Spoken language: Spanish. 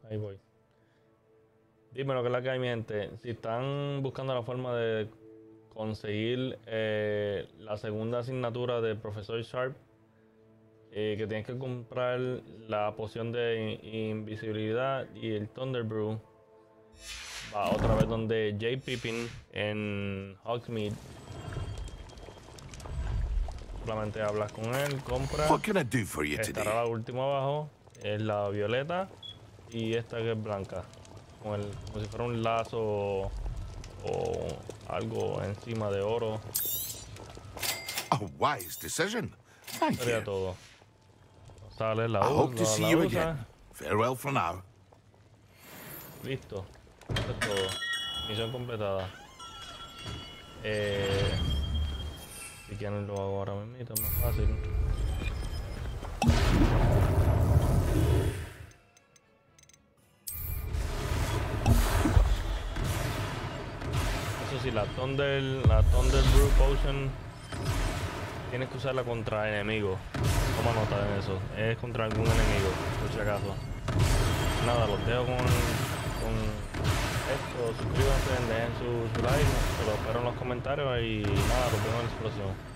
Ahí voy. Dime lo que es la que hay, mi gente. Si están buscando la forma de conseguir la segunda asignatura del profesor Sharp, que tienes que comprar la poción de invisibilidad y el Thunder Brew, va otra vez donde Jay Pippin en Hogsmeade. Solamente hablas con él, compras. What can I do for you Estará today? la última abajo, es la violeta, y esta que es blanca, como si fuera un lazo o algo encima de oro. A wise decision. Thank Sería you. todo. Sale I hope to see you usa. again. Farewell for now. Listo. Eso es todo. Misión completada. Si quieren lo hago ahora mismo, es más fácil. Eso sí, la Thunder Brew Potion tienes que usarla contra enemigos. Toma nota en eso. Es contra algún enemigo, por si acaso. Nada, los dejo con esto. Suscríbanse, dejen su like. Se lo espero en los comentarios y nada, nos vemos en la explosión.